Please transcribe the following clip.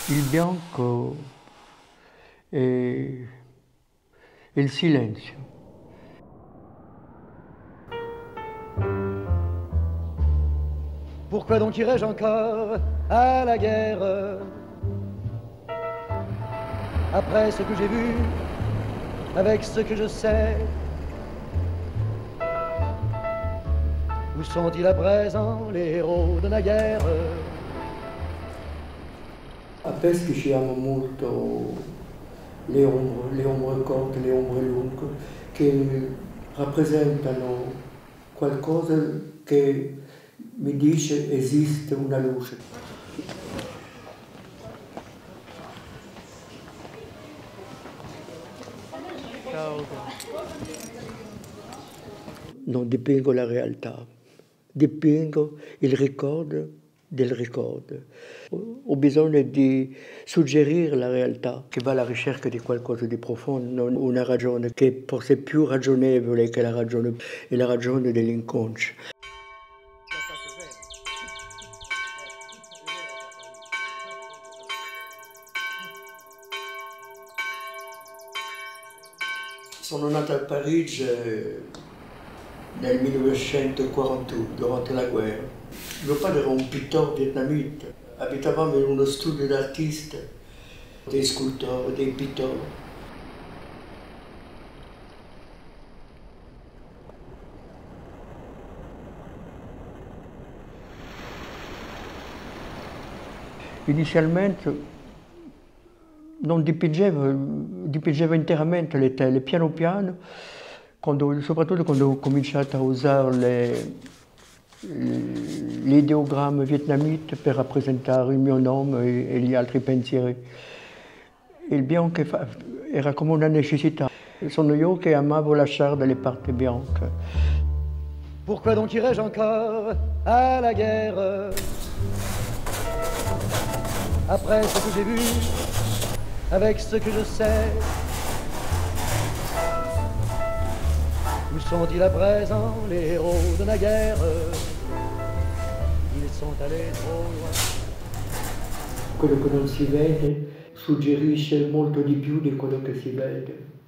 Il bianco e il silenzio. Pourquoi donc irais-je encore à la guerre après ce que j'ai vu, avec ce que je sais? Où sont-ils à présent les héros de la guerre? A Peschi ci amo molto le ombre corte, le ombre lunghe, che rappresentano qualcosa che mi dice esiste una luce. Non dipingo la realtà, dipingo il ricordo del ricordo. Ho bisogno di suggerire la realtà, che va alla ricerca di qualcosa di profondo, una ragione che è forse più ragionevole che la ragione dell'inconscio. Sono nato a Parigi nel 1941, durante la guerra. Mio padre era un pittore vietnamita, abitavamo in uno studio d'artista, dei scultori, dei pittori. Inizialmente non dipingevo interamente le tele, piano piano, soprattutto quando ho cominciato a usare l'ideogramma vietnamita per rappresentare il mio nome e gli altri pensieri. Il bianco era come una necessità. Sono io che amavo lasciare delle parti bianche. Pourquoi donc irais-je encore à la guerre après ce que j'ai vu, avec ce que je sais? Où sont-ils à présent les héros de la guerre? Ils sont allés trop loin. Quello che non si vede suggerisce molto di più di quello che si vede.